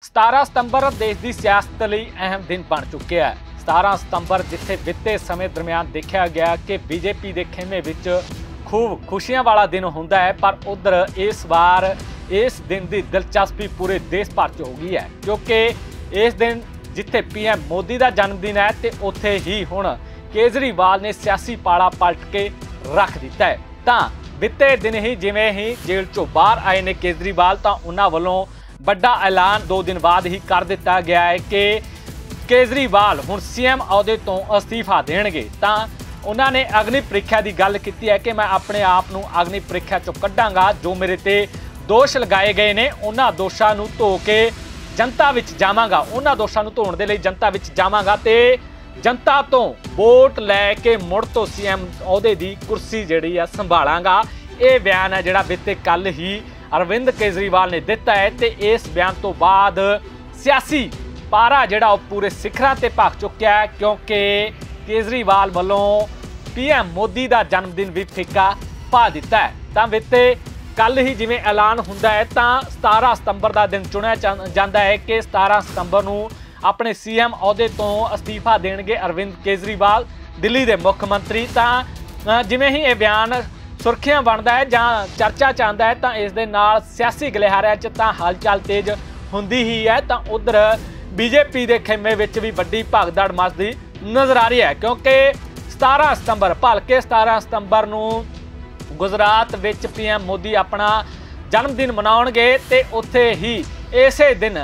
17 ਸਤੰਬਰ ਦੇਸ਼ ਦੀ ਸਿਆਸਤ ਲਈ ਅਹਿਮ ਦਿਨ ਬਣ ਚੁੱਕਿਆ ਹੈ। 17 ਸਤੰਬਰ ਜਿੱਥੇ ਬੀਤੇ ਸਮੇਂ ਦਰਮਿਆਨ ਦੇਖਿਆ ਗਿਆ ਕਿ ਬੀਜੇਪੀ ਦੇ ਖੇਮੇ ਵਿੱਚ खूब खुशियां वाला दिन होंदा है, पर उधर इस बार इस दिन की दिलचस्पी पूरे देश भर च हो गई है, क्योंकि इस दिन जिथे PM मोदी का जन्मदिन है तो उत्थे ही हुण केजरीवाल ने सियासी पाड़ा पलट के रख दिता है। तो बीते दिन ही जिवें ही जेल चों बाहर आए ने केजरीवाल, तो उन्हां वल्लों वड्डा ऐलान 2 दिन बाद ही कर दिता गया है कि केजरीवाल हुण CM अहुदे तो अस्तीफा देणगे। तो उन्होंने अग्नि प्रीख्या की गल की है कि मैं अपने आप को अग्नि प्रीख्या चों कड्डांगा। जो मेरे ते दोष लगाए गए ने उन्हां दोषां नूं धो के जनता विच जावांगा, उन्हां दोषां नूं धोण दे लई जनता विच जावांगा ते जनता तो वोट लैके मुड़ तो CM अहुदे दी कुर्सी जिहड़ी आ संभालांगा। ये बयान है जिहड़ा बीते कल ही अरविंद केजरीवाल ने दिता है। तो इस बयान तो बाद सियासी पारा जिहड़ा पूरे सिखरां ते भख चुक्या है, क्योंकि केजरीवाल वालों PM मोदी का जन्मदिन भी फिक्का पा दिता है। तो बीते कल ही जिवें ऐलान हुंदा है, तो 17 सतंबर का दिन चुनिया जाता है कि 17 सतंबर नूं अपने CM अहुदे तो अस्तीफा देणगे अरविंद केजरीवाल, दिल्ली के मुख मंत्री। तो जिवें ही ये बयान सुर्खियां बनता है जां चर्चा च आंदा है, तो इस दे नाल सियासी गलिहारिਆਂ च तां हलचल तेज हुंदी ही है। तो उधर BJP के खेमे विच भी वड्डी भगदड़ मचदी नज़र आ रही है, क्योंकि 17 सतंबर भलके 17 सतंबर नूं गुजरात विच PM मोदी अपना जन्मदिन मनाउणगे। ते उत्थे ही इसे दिन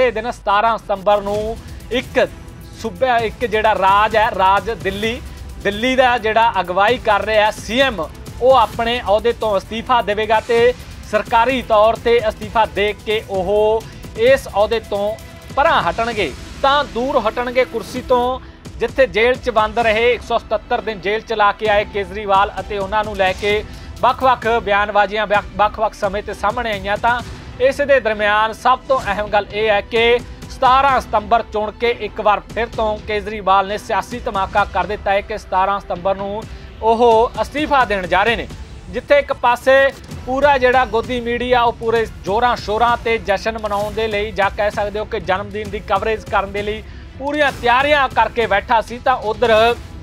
17 सतंबर नूं एक सूबा एक जिहड़ा राज है, राज दिल्ली का जिहड़ा अगवाई कर रहा है CM, वो अपने अहुदे तो अस्तीफा देवेगा। तो सरकारी तौर पर अस्तीफा दे के ओह इस अहुदे तो परां हटणगे, तां दूर हटणगे कुर्सी तो, जिथे जेल च बंद रहे 177 दिन जेल च ला के आए केजरीवाल अते उन्हां नूं लैके ਵੱਖ-ਵੱਖ बयानबाजियां ਵੱਖ-ਵੱਖ समय ते सामने आईयां। तां इस दे दरम्यान सब तो अहम गल यह है कि 17 सतंबर चुन के एक बार फिर तो केजरीवाल ने सियासी धमाका कर दिता है कि 17 सतंबर नूं ओह अस्तीफा देण जा रहे हैं। जिथे एक पासे पूरा जिहड़ा गोदी मीडिया वो पूरे जोरां शोरां ते जश्न मनाउण दे लई जां कह सकदे हो कि जन्मदिन की कवरेज करन दे लई पूरियां तैयारियां करके बैठा सी, तां उधर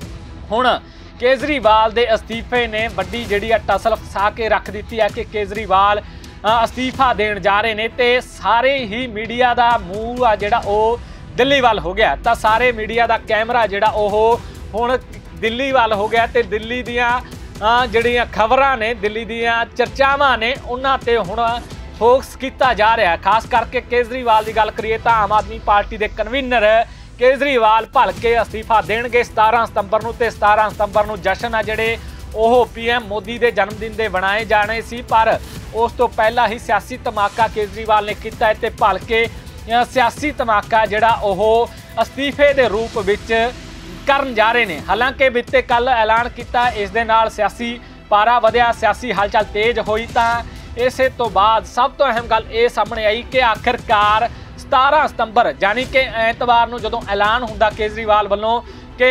हुण केजरीवाल दे अस्तीफे ने वड्डी जिहड़ी टसल फसा के रख दी है कि केजरीवाल अस्तीफा देण जा रहे हैं। तो सारे ही मीडिया का मूँह आ जिहड़ा ओह दिल्ली वाल हो गया। तो सारे मीडिया का कैमरा जिहड़ा ओह हुण दिल्ली वाल हो गया। तो दिल्ली दियां जिहड़ियां खबरां ने, दिल्ली दियां चर्चावां ने, उन्हां ते हुण फोकस किया जा रहा है। खास करके केजरीवाल की गल करिए तो आम आदमी पार्टी के कन्वीनर केजरीवाल भलके अस्तीफा देणगे 17 सतंबर नूं। ते 17 सतंबर नूं जश्न आ जिहड़े ओह PM मोदी के जन्मदिन के बनाए जाने सी, पर उस तो पहला ही सियासी धमाका केजरीवाल ने किया है। तो भलके सियासी धमाका जिहड़ा ओह अस्तीफे के रूप विच करन जा रहे हैं। हालांकि बीते कल ऐलान किया, इस दे नाल सियासी पारा वधिया, सियासी हलचल तेज हुई। तो इस तो बाद सब तो अहम गल ये सामने आई कि आखिरकार 17 सतंबर यानी कि ऐतवार नूं जदों ऐलान हुंदा केजरीवाल वालों कि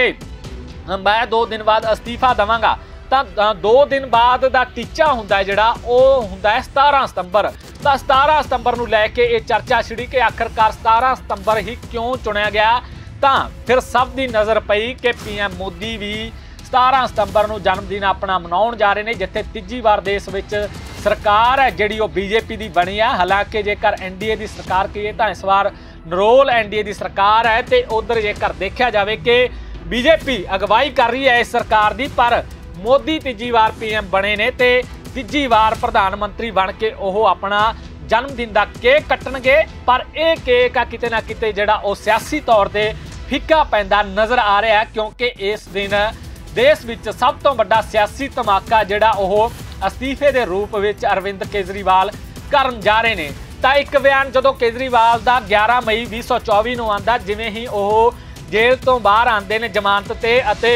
मैं 2 दिन बाद अस्तीफा देवांगा, तो 2 दिन बाद का टीचा हुंदा जिहड़ा ओह हुंदा है 17 सतंबर। तो 17 सतंबर नूं लैके ये चर्चा छिड़ी कि आखिरकार 17 सतंबर ही क्यों चुनिया गया। तो फिर सब की नज़र पई कि PM मोदी भी 17 सतंबर नूं जन्मदिन अपना मनाउण जा रहे हैं, जिथे तीजी बार देश विच सरकार है जिहड़ी वो BJP की बनी है। हालांकि जेकर NDA की सरकार कहिए तो इस बार नरोल NDA की सरकार है। तो उधर जेकर देखा जाए कि BJP अगवाई कर रही है इस सरकार की, पर मोदी तीजी बार PM बने ने, तो तीजी बार प्रधानमंत्री बन के ओह अपना जन्मदिन का केक कट्टणगे। पर यह केक आ किते ना किते जिहड़ा वो सियासी तौर पर फिक्का पैंदा नज़र आ रहा है, क्योंकि इस दिन देश विच सब तो वड्डा सियासी धमाका जिहड़ा ओह अस्तीफे के रूप में अरविंद केजरीवाल करन जा रहे हैं। तो एक बयान जो केजरीवाल का 11 मई 2024 नूं आंदा, जिवें ही ओह जेल तो बाहर आते हैं जमानत ते अते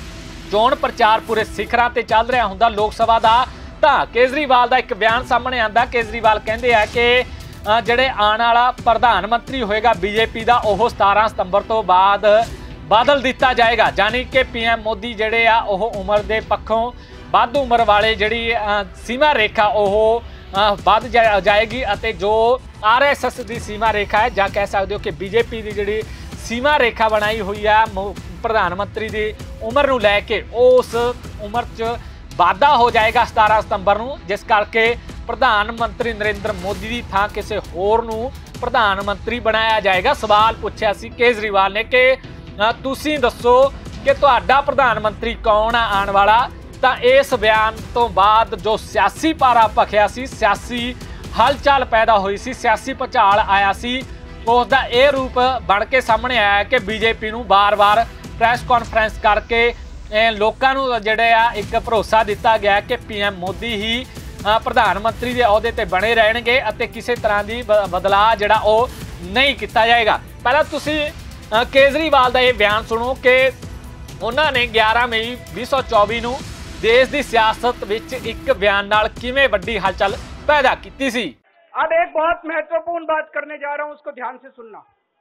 चोण प्रचार पूरे सिखरां ते चल रहा हुंदा लोक सभा का, तो केजरीवाल का एक बयान सामने आता। केजरीवाल कहते हैं कि जिहड़े आने वाला प्रधानमंत्री होएगा BJP का ओह 17 सतंबर तो बाद बदल दिता जाएगा। यानी कि PM मोदी जिहड़े आ ओह उम्र के पक्षों ਵੱਧ उम्र वाले जिहड़ी सीमा रेखा वध जाएगी, जो आरएसएस की सीमा रेखा है, ਜਾਂ कह सकते हो कि बीजेपी की जी सीमा रेखा बनाई हुई है प्रधानमंत्री की उम्र ਨੂੰ ਲੈ ਕੇ। उस उम्र च वाधा हो जाएगा 17 सितंबर ਨੂੰ, जिस करके प्रधानमंत्री नरेंद्र मोदी की थां किसी होर ਨੂੰ प्रधानमंत्री बनाया जाएगा। सवाल पूछा सी केजरीवाल ने कि तुसीं दसो कि तुहाडा प्रधानमंत्री कौन है आने वाला। तो इस बयान तो बाद जो सियासी पारा भखिया सी, सियासी हलचल पैदा हुई सी, सियासी भुचाल आया सी, उसका यह रूप बन के सामने आया कि बीजेपी नूं बार बार प्रैस कॉन्फ्रेंस करके लोगों को जिहड़े आ एक भरोसा दिता गया कि PM मोदी ही प्रधानमंत्री के अहुदे ते बने रहणगे अते किसी तरह की बदलाव जिहड़ा वो नहीं किया जाएगा। पहला तुसीं केजरीवाल का यह बयान सुनो कि उन्होंने 11 मई 2024 ਨੂੰ देश की सियासत विच एक बयान नाल किवें वड्डी हलचल पैदा की सी। अब एक बहुत महत्वपूर्ण बात करने जा रहा हूं, उसको ध्यान से सुनना।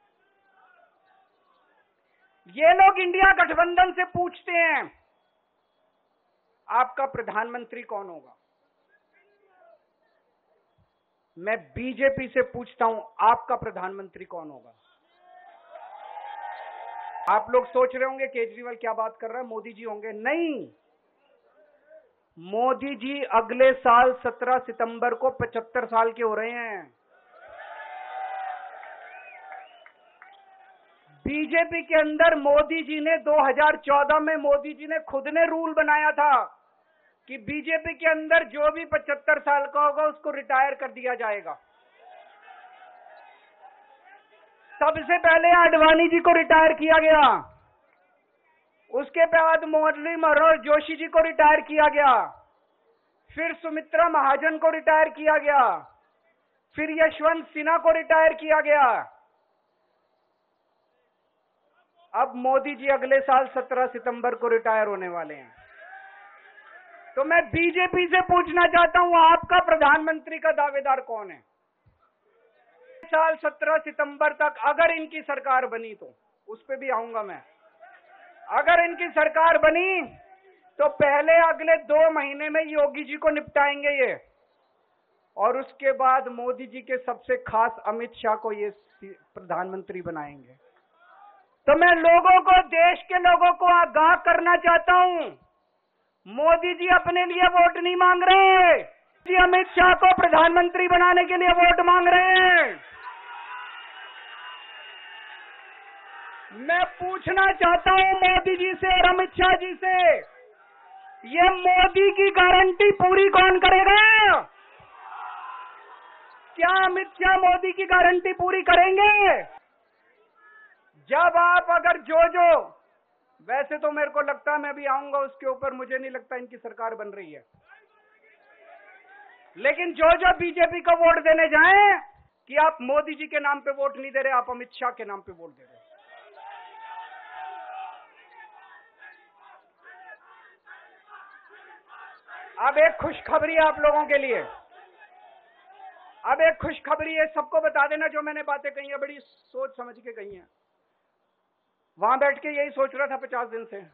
ये लोग इंडिया गठबंधन से पूछते हैं आपका प्रधानमंत्री कौन होगा। मैं बीजेपी से पूछता हूं आपका प्रधानमंत्री कौन होगा। आप लोग सोच रहे होंगे केजरीवाल क्या बात कर रहा है, मोदी जी होंगे। नहीं, मोदी जी अगले साल 17 सितंबर को 75 साल के हो रहे हैं। बीजेपी के अंदर मोदी जी ने 2014 में मोदी जी ने खुद ने रूल बनाया था कि बीजेपी के अंदर जो भी 75 साल का होगा उसको रिटायर कर दिया जाएगा। सबसे पहले आडवाणी जी को रिटायर किया गया, उसके बाद मुरली मनोहर जोशी जी को रिटायर किया गया, फिर सुमित्रा महाजन को रिटायर किया गया, फिर यशवंत सिन्हा को रिटायर किया गया। अब मोदी जी अगले साल 17 सितंबर को रिटायर होने वाले हैं। तो मैं बीजेपी से पूछना चाहता हूं आपका प्रधानमंत्री का दावेदार कौन है। साल 17 सितंबर तक अगर इनकी सरकार बनी तो उस पे भी आऊंगा मैं। अगर इनकी सरकार बनी तो पहले अगले 2 महीने में योगी जी को निपटाएंगे ये, और उसके बाद मोदी जी के सबसे खास अमित शाह को ये प्रधानमंत्री बनाएंगे। तो मैं लोगों को, देश के लोगों को आगाह करना चाहता हूं, मोदी जी अपने लिए वोट नहीं मांग रहे, जी अमित शाह को प्रधानमंत्री बनाने के लिए वोट मांग रहे हैं। मैं पूछना चाहता हूं मोदी जी से और अमित शाह जी से, ये मोदी की गारंटी पूरी कौन करेगा? क्या अमित शाह मोदी की गारंटी पूरी करेंगे? जब आप अगर जो वैसे तो मेरे को लगता है मैं भी आऊंगा उसके ऊपर, मुझे नहीं लगता इनकी सरकार बन रही है, लेकिन जो बीजेपी को वोट देने जाएं कि आप मोदी जी के नाम पे वोट नहीं दे रहे, आप अमित शाह के नाम पे वोट दे रहे। अब एक खुशखबरी है आप लोगों के लिए, अब एक खुशखबरी है, सबको बता देना जो मैंने बातें कही है बड़ी सोच समझ के कही है। वहां बैठ के यही सोच रहा था 50 दिन से।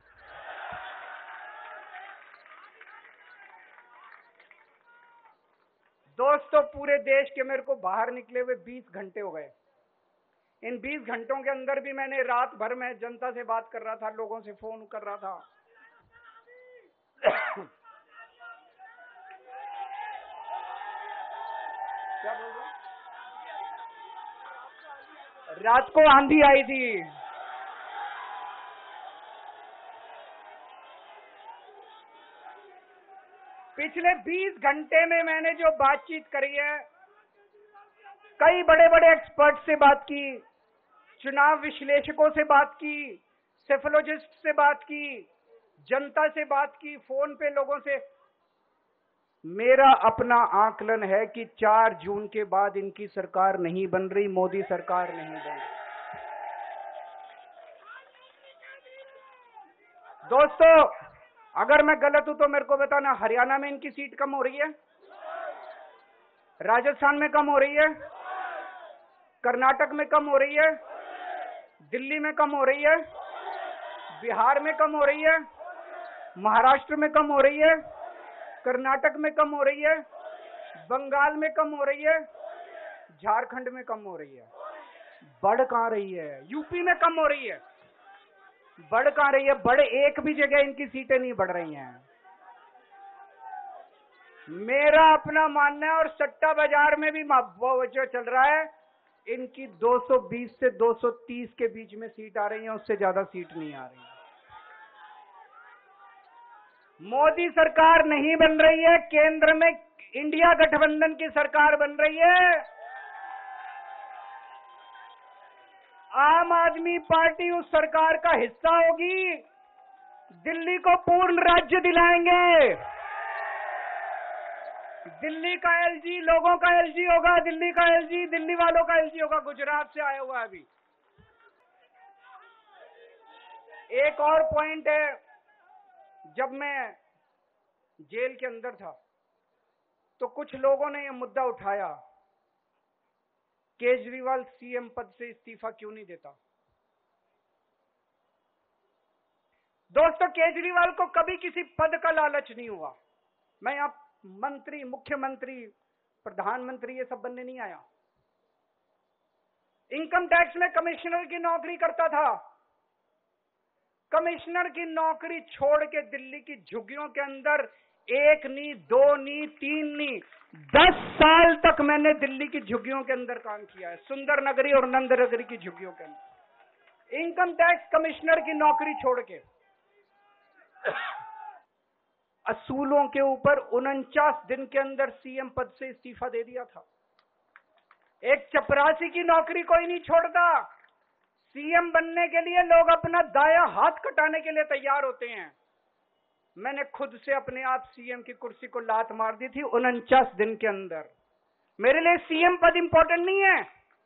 दोस्तों, पूरे देश के मेरे को बाहर निकले हुए 20 घंटे हो गए। इन 20 घंटों के अंदर भी मैंने रात भर में जनता से बात कर रहा था, लोगों से फोन कर रहा था। क्या बोल रहे? रात को आंधी आई थी, पिछले 20 घंटे में मैंने जो बातचीत करी है, कई बड़े बड़े एक्सपर्ट से बात की, चुनाव विश्लेषकों से बात की, सेफोलॉजिस्ट से बात की, जनता से बात की, फोन पे लोगों से। मेरा अपना आकलन है कि 4 जून के बाद इनकी सरकार नहीं बन रही, मोदी सरकार नहीं बन रही। दोस्तों, अगर मैं गलत हूं तो मेरे को बताना। हरियाणा में इनकी सीट कम हो रही है, राजस्थान में कम हो रही है, कर्नाटक में कम हो रही है, दिल्ली में कम हो रही है, बिहार में कम हो रही है, महाराष्ट्र में कम हो रही है, कर्नाटक में कम हो रही है, बंगाल में कम हो रही है, झारखंड में कम हो रही है, बढ़ कहाँ रही है? यूपी में कम हो रही है, बढ़ कहाँ रही है? बढ़ एक भी जगह इनकी सीटें नहीं बढ़ रही हैं। मेरा अपना मानना है, और सट्टा बाजार में भी वो जो चल रहा है, इनकी 220 से 230 के बीच में सीट आ रही है, उससे ज्यादा सीट नहीं आ रही है। मोदी सरकार नहीं बन रही है, केंद्र में इंडिया गठबंधन की सरकार बन रही है। आम आदमी पार्टी उस सरकार का हिस्सा होगी। दिल्ली को पूर्ण राज्य दिलाएंगे। दिल्ली का एलजी लोगों का एलजी होगा, दिल्ली का एलजी दिल्ली वालों का एलजी होगा। गुजरात से आया हुआ है अभी। एक और पॉइंट है, जब मैं जेल के अंदर था तो कुछ लोगों ने यह मुद्दा उठाया, केजरीवाल सीएम पद से इस्तीफा क्यों नहीं देता? दोस्तों, केजरीवाल को कभी किसी पद का लालच नहीं हुआ। मैं यहां मंत्री, मुख्यमंत्री, प्रधानमंत्री ये सब बनने नहीं आया। इनकम टैक्स में कमिश्नर की नौकरी करता था। कमिश्नर की नौकरी छोड़ के दिल्ली की झुग्गियों के अंदर 1 नहीं, 2 नहीं, 3 नहीं, 10 साल तक मैंने दिल्ली की झुग्गियों के अंदर काम किया है, सुंदर नगरी और नंद नगरी की झुग्गियों के अंदर। इनकम टैक्स कमिश्नर की नौकरी छोड़ के असूलों के ऊपर 49 दिन के अंदर सीएम पद से इस्तीफा दे दिया था। एक चपरासी की नौकरी कोई नहीं छोड़ता। सीएम बनने के लिए लोग अपना दायां हाथ कटाने के लिए तैयार होते हैं। मैंने खुद से अपने आप सीएम की कुर्सी को लात मार दी थी 49 दिन के अंदर। मेरे लिए सीएम पद इंपॉर्टेंट नहीं है।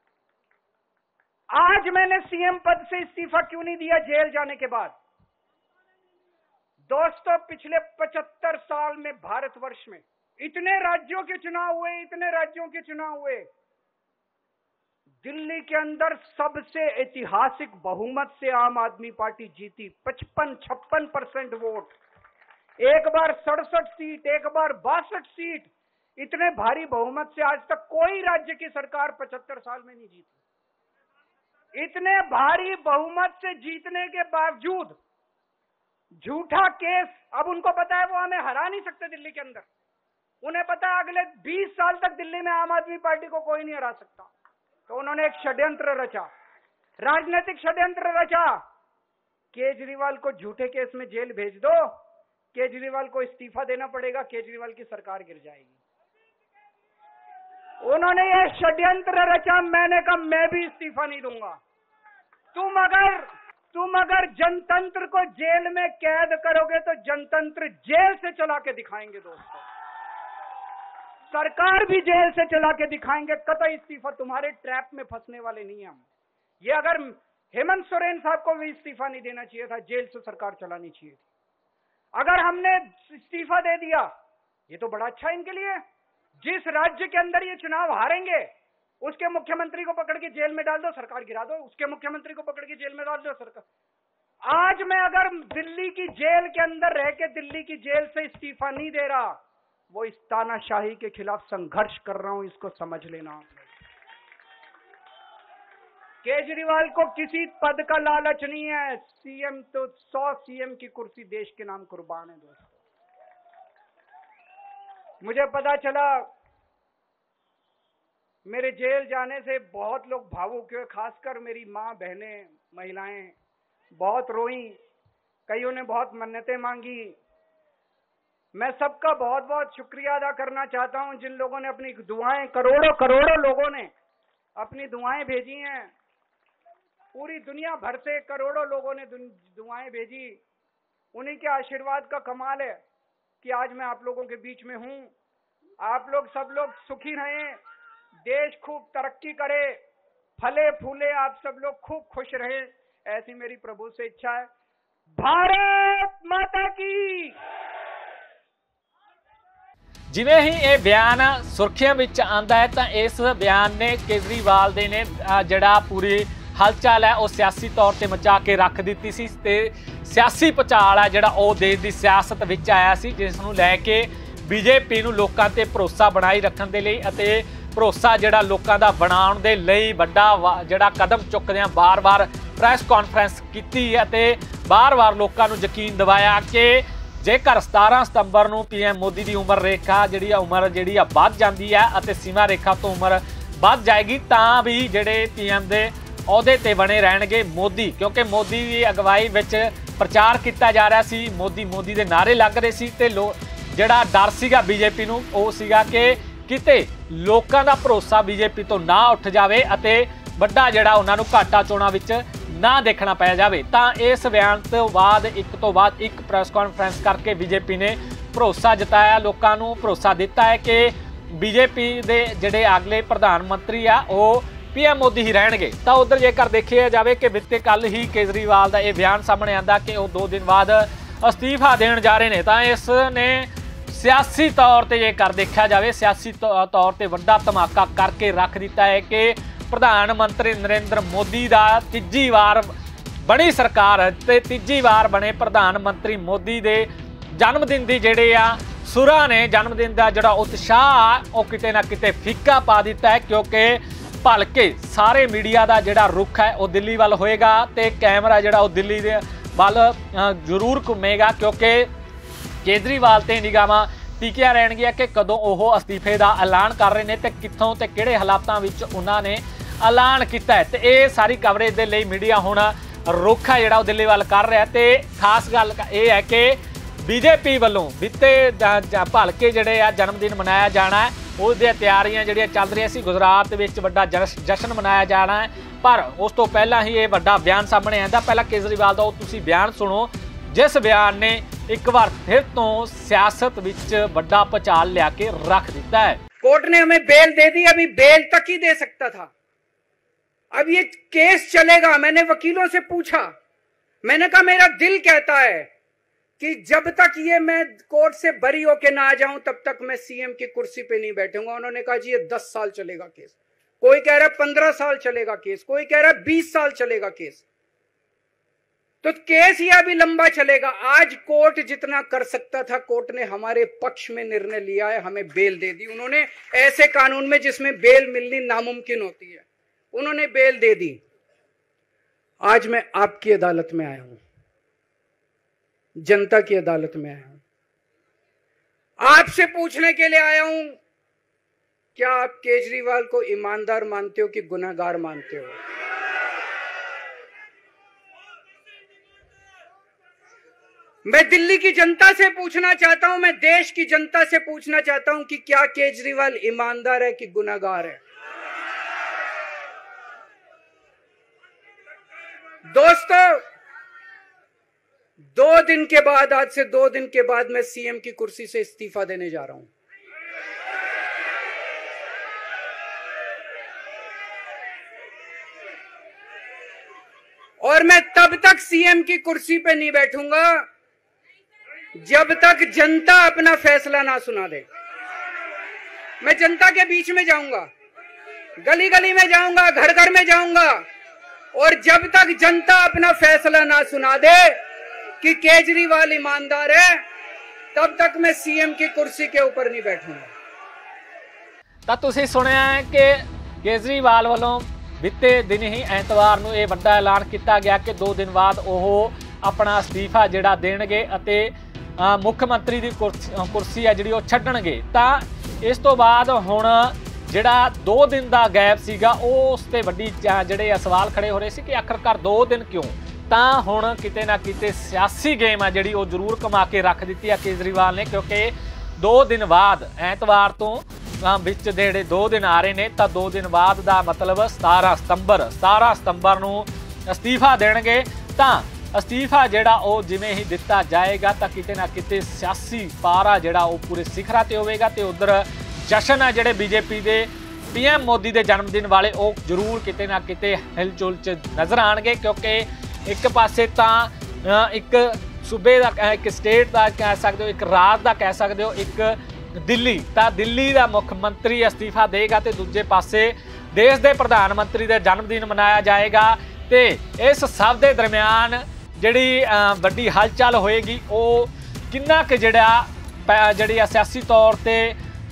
आज मैंने सीएम पद से इस्तीफा क्यों नहीं दिया जेल जाने के बाद? दोस्तों, पिछले 75 साल में भारतवर्ष में इतने राज्यों के चुनाव हुए, इतने राज्यों के चुनाव हुए, दिल्ली के अंदर सबसे ऐतिहासिक बहुमत से आम आदमी पार्टी जीती। 55-56% वोट, एक बार 67 सीट, एक बार 62 सीट। इतने भारी बहुमत से आज तक कोई राज्य की सरकार 75 साल में नहीं जीती। इतने भारी बहुमत से जीतने के बावजूद झूठा केस, अब उनको पता है वो हमें हरा नहीं सकते दिल्ली के अंदर। उन्हें पता है अगले 20 साल तक दिल्ली में आम आदमी पार्टी को कोई नहीं हरा सकता। तो उन्होंने एक षड्यंत्र रचा, राजनीतिक षड्यंत्र रचा। केजरीवाल को झूठे केस में जेल भेज दो, केजरीवाल को इस्तीफा देना पड़ेगा, केजरीवाल की सरकार गिर जाएगी। उन्होंने यह षड्यंत्र रचा। मैंने कहा मैं भी इस्तीफा नहीं दूंगा। तुम अगर जनतंत्र को जेल में कैद करोगे तो जनतंत्र जेल से चला के दिखाएंगे। दोस्तों, सरकार भी जेल से चला के दिखाएंगे। कतई इस्तीफा, तुम्हारे ट्रैप में फंसने वाले नहीं हम। ये अगर हेमंत सोरेन साहब को भी इस्तीफा नहीं देना चाहिए था, जेल से सरकार चलानी चाहिए थी। अगर हमने इस्तीफा दे दिया, ये तो बड़ा अच्छा है इनके लिए। जिस राज्य के अंदर ये चुनाव हारेंगे उसके मुख्यमंत्री को पकड़ के जेल में डाल दो, सरकार गिरा दो। उसके मुख्यमंत्री को पकड़ के जेल में डाल दो, सरकार। आज मैं अगर दिल्ली की जेल के अंदर रह के दिल्ली की जेल से इस्तीफा नहीं दे रहा, वो इस तानाशाही के खिलाफ संघर्ष कर रहा हूं, इसको समझ लेना। केजरीवाल को किसी पद का लालच नहीं है। सीएम तो 100 सीएम की कुर्सी देश के नाम कुर्बान है। दोस्तों, मुझे पता चला मेरे जेल जाने से बहुत लोग भावुक हुए, खासकर मेरी मां, बहनें, महिलाएं बहुत रोई। कईयों ने बहुत मन्नतें मांगी। मैं सबका बहुत बहुत शुक्रिया अदा करना चाहता हूं जिन लोगों ने अपनी दुआएं, करोड़ों लोगों ने अपनी दुआएं भेजी हैं। पूरी दुनिया भर से करोड़ों लोगों ने दुआएं भेजी। उन्हीं के आशीर्वाद का कमाल है कि आज मैं आप लोगों के बीच में हूं। आप लोग सब लोग सुखी रहें, देश खूब तरक्की करे, फले फूले, आप सब लोग खूब खुश रहें, ऐसी मेरी प्रभु से इच्छा है। भारत माता की। ਜਿਵੇਂ ਹੀ ਇਹ ਬਿਆਨ ਸੁਰਖੀਆਂ ਵਿੱਚ ਆਂਦਾ ਹੈ ਤਾਂ ਇਸ ਬਿਆਨ ਨੇ ਕੇਜਰੀਵਾਲ ਦੇ ਨੇ ਜਿਹੜਾ ਪੂਰੀ ਹਲਚਲ ਹੈ ਉਹ ਸਿਆਸੀ ਤੌਰ ਤੇ ਮਚਾ ਕੇ ਰੱਖ ਦਿੱਤੀ ਸੀ ਤੇ ਸਿਆਸੀ ਭੁਚਾਲ ਹੈ ਜਿਹੜਾ ਉਹ ਦੇਸ਼ ਦੀ ਸਿਆਸਤ ਵਿੱਚ ਆਇਆ ਸੀ, ਜਿਸ ਨੂੰ ਲੈ ਕੇ ਬੀਜੇਪੀ ਨੂੰ ਲੋਕਾਂ ਤੇ ਭਰੋਸਾ ਬਣਾਈ ਰੱਖਣ ਦੇ ਲਈ ਅਤੇ ਭਰੋਸਾ ਜਿਹੜਾ ਲੋਕਾਂ ਦਾ ਬਣਾਉਣ ਦੇ ਲਈ ਵੱਡਾ ਜਿਹੜਾ ਕਦਮ ਚੁੱਕਦਿਆਂ ਬਾਰ-ਬਾਰ ਪ੍ਰੈਸ ਕਾਨਫਰੰਸ ਕੀਤੀ ਅਤੇ ਬਾਰ-ਬਾਰ ਲੋਕਾਂ ਨੂੰ ਯਕੀਨ ਦਿਵਾਇਆ ਕਿ ਜੇਕਰ 17 ਸਤੰਬਰ ਨੂੰ PM ਮੋਦੀ ਦੀ ਉਮਰ ਰੇਖਾ ਜਿਹੜੀ ਆ ਵੱਧ ਜਾਂਦੀ ਹੈ ਅਤੇ ਸੀਮਾ ਰੇਖਾ ਤੋਂ ਉਮਰ ਵੱਧ ਜਾਏਗੀ ਤਾਂ ਵੀ ਜਿਹੜੇ PM ਦੇ ਅਹੁਦੇ ਤੇ ਬਣੇ ਰਹਿਣਗੇ ਮੋਦੀ, ਕਿਉਂਕਿ ਮੋਦੀ ਦੀ ਅਗਵਾਈ ਵਿੱਚ ਪ੍ਰਚਾਰ ਕੀਤਾ ਜਾ ਰਿਹਾ ਸੀ, ਮੋਦੀ ਦੇ ਨਾਅਰੇ ਲੱਗ ਰਹੇ ਸੀ ਤੇ ਜਿਹੜਾ ਡਰ ਸੀਗਾ ਬੀਜੇਪੀ ਨੂੰ ਉਹ ਸੀਗਾ ਕਿ ਕਿਤੇ ਲੋਕਾਂ ਦਾ ਭਰੋਸਾ ਬੀਜੇਪੀ ਤੋਂ ਨਾ ਉੱਠ ਜਾਵੇ ਅਤੇ ਵੱਡਾ ਜਿਹੜਾ ਉਹਨਾਂ ਨੂੰ ਘਾਟਾ ਚੋਣਾਂ ਵਿੱਚ ਨਾ ਦੇਖਣਾ ਪੈ ਜਾਵੇ। ਤਾਂ ਇਸ ਬਿਆਨ ਤੋਂ ਬਾਅਦ ਇੱਕ ਪ੍ਰੈਸ ਕਾਨਫਰੰਸ ਕਰਕੇ ਬੀਜੇਪੀ ਨੇ ਭਰੋਸਾ ਜਤਾਇਆ, ਲੋਕਾਂ ਨੂੰ ਭਰੋਸਾ ਦਿੱਤਾ ਹੈ ਕਿ ਬੀਜੇਪੀ ਦੇ ਜਿਹੜੇ ਅਗਲੇ ਪ੍ਰਧਾਨ ਮੰਤਰੀ ਆ ਉਹ PM ਮੋਦੀ ਹੀ ਰਹਿਣਗੇ। ਤਾਂ ਉਧਰ ਜੇਕਰ ਦੇਖਿਆ ਜਾਵੇ ਕਿ ਬੀਤੇ ਕੱਲ ਹੀ ਕੇਜਰੀਵਾਲ ਦਾ ਇਹ ਬਿਆਨ ਸਾਹਮਣੇ ਆਂਦਾ ਕਿ ਉਹ 2 ਦਿਨ ਬਾਅਦ ਅਸਤੀਫਾ ਦੇਣ ਜਾ ਰਹੇ ਨੇ, ਤਾਂ ਇਸ ਨੇ ਸਿਆਸੀ ਤੌਰ ਤੇ ਜੇਕਰ ਦੇਖਿਆ ਜਾਵੇ ਸਿਆਸੀ ਤੌਰ ਤੇ ਵੱਡਾ ਧਮਾਕਾ ਕਰਕੇ ਰੱਖ ਦਿੱਤਾ ਹੈ ਕਿ ਪ੍ਰਧਾਨ ਮੰਤਰੀ ਨਰਿੰਦਰ ਮੋਦੀ ਦਾ ਤੀਜੀ ਵਾਰ ਬਣੀ ਸਰਕਾਰ ਤੇ ਤੀਜੀ ਵਾਰ ਬਣੇ ਪ੍ਰਧਾਨ ਮੰਤਰੀ ਮੋਦੀ ਦੇ ਜਨਮ ਦਿਨ ਦੀ ਜਿਹੜੇ ਆ ਸੁਰਾਂ ਨੇ ਜਨਮ ਦਿਨ ਦਾ ਜਿਹੜਾ ਉਤਸ਼ਾਹ ਉਹ ਕਿਤੇ ਨਾ ਕਿਤੇ ਫਿੱਕਾ ਪਾ ਦਿੱਤਾ ਹੈ, ਕਿਉਂਕਿ ਭਲਕੇ ਸਾਰੇ ਮੀਡੀਆ ਦਾ ਜਿਹੜਾ ਰੁਖ ਹੈ ਉਹ ਦਿੱਲੀ ਵੱਲ ਹੋਏਗਾ ਤੇ ਕੈਮਰਾ ਜਿਹੜਾ ਉਹ ਦਿੱਲੀ ਦੇ ਵੱਲ ਜ਼ਰੂਰ ਘੁੰਮੇਗਾ, ਕਿਉਂਕਿ ਕੇਜਰੀਵਾਲ ਤੇ ਨਿਗਾਹਾਂ ਟਿਕੀਆਂ ਰਹਿਣਗੀਆਂ ਕਿ ਕਦੋਂ ਉਹ ਅਸਤੀਫੇ ਦਾ ਐਲਾਨ ਕਰ ਰਹੇ ਨੇ ਤੇ ਕਿੱਥੋਂ ਤੇ ਕਿਹੜੇ ਹਾਲਾਤਾਂ ਵਿੱਚ ਉਹਨਾਂ ਨੇ ਐਲਾਨ ਕੀਤਾ ਹੈ। ਤੇ ਇਹ ਸਾਰੀ ਕਵਰੇਜ ਦੇ ਲਈ ਮੀਡੀਆ ਹੁਣ ਰੁਖ ਹੈ ਜਿਹੜਾ ਉਹ ਦਿੱਲੀ ਵੱਲ ਕਰ ਰਿਹਾ ਤੇ ਖਾਸ ਗੱਲ ਇਹ ਹੈ ਕਿ ਬੀਜੇਪੀ ਵੱਲੋਂ ਬੀਤੇ ਭਲਕੇ ਜਿਹੜੇ ਆ ਜਨਮ ਦਿਨ ਮਨਾਇਆ ਜਾਣਾ ਹੈ ਉਹਦੀਆਂ ਤਿਆਰੀਆਂ ਜਿਹੜੀਆਂ ਚੱਲ ਰਹੀਆਂ ਸੀ। ਗੁਜਰਾਤ ਵਿੱਚ ਵੱਡਾ ਜਸ਼ਨ ਮਨਾਇਆ ਜਾਣਾ ਹੈ, ਪਰ ਉਸ ਤੋਂ ਪਹਿਲਾਂ ਹੀ ਇਹ ਵੱਡਾ ਬਿਆਨ ਸਾਹਮਣੇ ਆਂਦਾ। ਪਹਿਲਾਂ ਕੇਜਰੀਵਾਲ ਦਾ ਉਹ ਤੁਸੀਂ ਬਿਆਨ ਸੁਣੋ ਜਿਸ ਬਿਆਨ ਨੇ एक बार फिर तो सियासत विच बड़ा भूचाल लिया के रख दिता है। कोर्ट ने हमें बेल दे दी, अभी बेल तक ही दे सकता था। अब ये केस चलेगा। मैंने वकीलों से पूछा, मैंने कहा मेरा दिल कहता है कि जब तक ये मैं कोर्ट से बरी होके ना आ जाऊं तब तक मैं CM की कुर्सी पे नहीं बैठूंगा। उन्होंने कहा जी ये 10 साल चलेगा केस, कोई कह रहा है 15 साल चलेगा केस, कोई कह रहा है 20 साल चलेगा केस। तो केस ही अभी लंबा चलेगा। आज कोर्ट जितना कर सकता था कोर्ट ने हमारे पक्ष में निर्णय लिया है, हमें बेल दे दी। उन्होंने ऐसे कानून में जिसमें बेल मिलनी नामुमकिन होती है उन्होंने बेल दे दी। आज मैं आपकी अदालत में आया हूं, जनता की अदालत में आया हूं, आपसे पूछने के लिए आया हूं क्या आप केजरीवाल को ईमानदार मानते हो कि गुनहगार मानते हो? मैं दिल्ली की जनता से पूछना चाहता हूं, मैं देश की जनता से पूछना चाहता हूं कि क्या केजरीवाल ईमानदार है कि गुनहगार है? दोस्तों 2 दिन के बाद, आज से 2 दिन के बाद मैं CM की कुर्सी से इस्तीफा देने जा रहा हूं। और मैं तब तक CM की कुर्सी पे नहीं बैठूंगा जब तक जनता अपना फैसला ना सुना दे। मैं जनता के बीच में जाऊंगा, गली गली में जाऊंगा, घर घर में जाऊंगा, और जब तक जनता अपना फैसला ना सुना दे कि केजरीवाल ईमानदार है तब तक मैं CM की कुर्सी के ऊपर नहीं बैठूंगा। ਤਾਂ ਤੁਸੀਂ ਸੁਣਿਆ ਹੈ ਕਿ ਕੇਜਰੀਵਾਲ ਵੱਲੋਂ ਬੀਤੇ ਦਿਨ ਹੀ ਐਤਵਾਰ ਨੂੰ ਇਹ ਵੱਡਾ ਐਲਾਨ ਕੀਤਾ ਗਿਆ ਕਿ 2 ਦਿਨ ਬਾਅਦ ਉਹ ਆਪਣਾ ਅਸਤੀਫਾ ਜਿਹੜਾ ਦੇਣਗੇ ਅਤੇ ਮੁੱਖ ਮੰਤਰੀ ਦੀ ਕੁਰਸੀ ਹੈ ਜਿਹੜੀ ਉਹ ਛੱਡਣਗੇ। ਤਾਂ ਇਸ ਤੋਂ ਬਾਅਦ ਹੁਣ ਜਿਹੜਾ 2 ਦਿਨ ਦਾ ਗੈਪ ਸੀਗਾ ਉਸ ਤੇ ਵੱਡੀ ਜਿਹੜੇ ਸਵਾਲ ਖੜੇ ਹੋ ਰਹੇ ਸੀ ਕਿ ਆਖਰਕਾਰ 2 ਦਿਨ ਕਿਉਂ। ਤਾਂ ਹੁਣ ਕਿਤੇ ਨਾ ਕਿਤੇ ਸਿਆਸੀ ਗੇਮ ਆ ਜਿਹੜੀ ਉਹ ਜ਼ਰੂਰ ਕਮਾ ਕੇ ਰੱਖ ਦਿੱਤੀ ਆ ਕੇਜਰੀਵਾਲ ਨੇ, ਕਿਉਂਕਿ 2 ਦਿਨ ਬਾਅਦ ਐਤਵਾਰ ਤੋਂ ਵਿੱਚ ਜਿਹੜੇ 2 ਦਿਨ ਆ ਰਹੇ ਨੇ ਤਾਂ 2 ਦਿਨ ਬਾਅਦ ਦਾ ਮਤਲਬ 17 ਸਤੰਬਰ ਨੂੰ ਅਸਤੀਫਾ ਦੇਣਗੇ। ਤਾਂ ਅਸਤੀਫਾ ਜਿਹੜਾ ਉਹ ਜਿਵੇਂ ਹੀ ਦਿੱਤਾ ਜਾਏਗਾ ਤਾਂ ਕਿਤੇ ਨਾ ਕਿਤੇ ਸਿਆਸੀ ਪਾਰਾ ਜਿਹੜਾ ਉਹ ਪੂਰੇ ਸਿਖਰਾਂ ਤੇ ਹੋਵੇਗਾ ਤੇ ਉਧਰ ਜਸ਼ਨ ਹੈ ਜਿਹੜੇ ਬੀਜੇਪੀ ਦੇ PM ਮੋਦੀ ਦੇ ਜਨਮ ਦਿਨ ਵਾਲੇ ਉਹ ਜ਼ਰੂਰ ਕਿਤੇ ਨਾ ਕਿਤੇ ਹਿਲਚੁਲ 'ਚ ਨਜ਼ਰ ਆਣਗੇ, ਕਿਉਂਕਿ ਇੱਕ ਪਾਸੇ ਤਾਂ ਇੱਕ ਸੂਬੇ ਦਾ ਇੱਕ ਸਟੇਟ ਦਾ ਕਹਿ ਸਕਦੇ ਹੋ, ਇੱਕ ਰਾਜ ਦਾ ਕਹਿ ਸਕਦੇ ਹੋ, ਇੱਕ ਦਿੱਲੀ, ਤਾਂ ਦਿੱਲੀ ਦਾ ਮੁੱਖ ਮੰਤਰੀ ਅਸਤੀਫਾ ਦੇਗਾ ਤੇ ਦੂਜੇ ਪਾਸੇ ਦੇਸ਼ ਦੇ ਪ੍ਰਧਾਨ ਮੰਤਰੀ ਦਾ ਜਨਮ ਦਿਨ ਮਨਾਇਆ ਜਾਏਗਾ। ਤੇ ਇਸ ਸਭ ਦੇ ਦਰਮਿਆਨ ਜਿਹੜੀ ਵੱਡੀ ਹਲਚਲ ਹੋਏਗੀ ਉਹ ਕਿੰਨਾ ਕੁ ਜਿਹੜੀ ਸਿਆਸੀ ਤੌਰ ਤੇ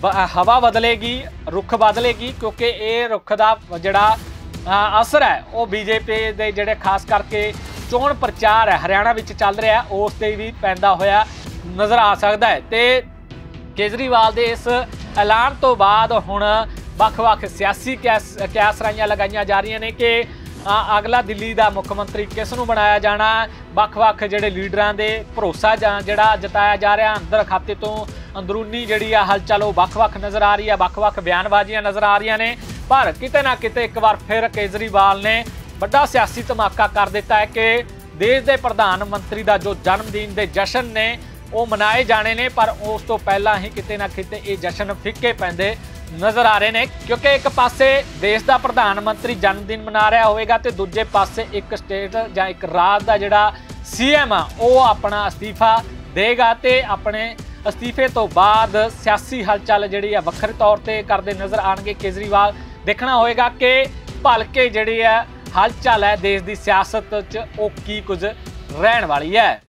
हवा बदलेगी, रुख बदलेगी, क्योंकि ये रुख का जिहड़ा असर है वो बीजेपी के जिहड़े खास करके चोण प्रचार है हरियाणा विच चल रहा है उस ते भी पैंदा होया नज़र आ सकता है। तो केजरीवाल के इस ऐलान तो बाद हुण ਵੱਖ-ਵੱਖ सियासी क्यासराइयां लगाईयां जा रही ने कि अगला दिल्ली का मुख्यमंत्री किस नूं बनाया जाना। ਵੱਖ-ਵੱਖ जिहड़े लीडरां दे भरोसा जिहड़ा जताया जा रहा अंदर खाते तो अंदरूनी जिहड़ी आ हलचल ਵੱਖ-ਵੱਖ नज़र आ रही है, ਵੱਖ-ਵੱਖ बयानबाजियां नज़र आ रही ने। पर किते ना किते एक बार फिर केजरीवाल ने बड़ा सियासी धमाका कर दिता है कि देश के प्रधानमंत्री का जो जन्मदिन के जश्न ने वो मनाए जाने ने, पर उस तो पहला ही किते ना किते ये जश्न फिक्के पैंदे नज़र आ रहे हैं। क्योंकि एक पासे देश का प्रधानमंत्री जन्मदिन मना रहा होगा तो दूजे पासे एक स्टेट या एक राज का जिहड़ा CM आ वो अपना अस्तीफा देगा तो अपने अस्तीफे तो बाद सियासी हलचल जिहड़ी वक्रे तौर पर करते नज़र आएंगे केजरीवाल। देखना होएगा कि भलके जिहड़ी है हलचल है देश की सियासत च वो की कुछ रहन वाली है।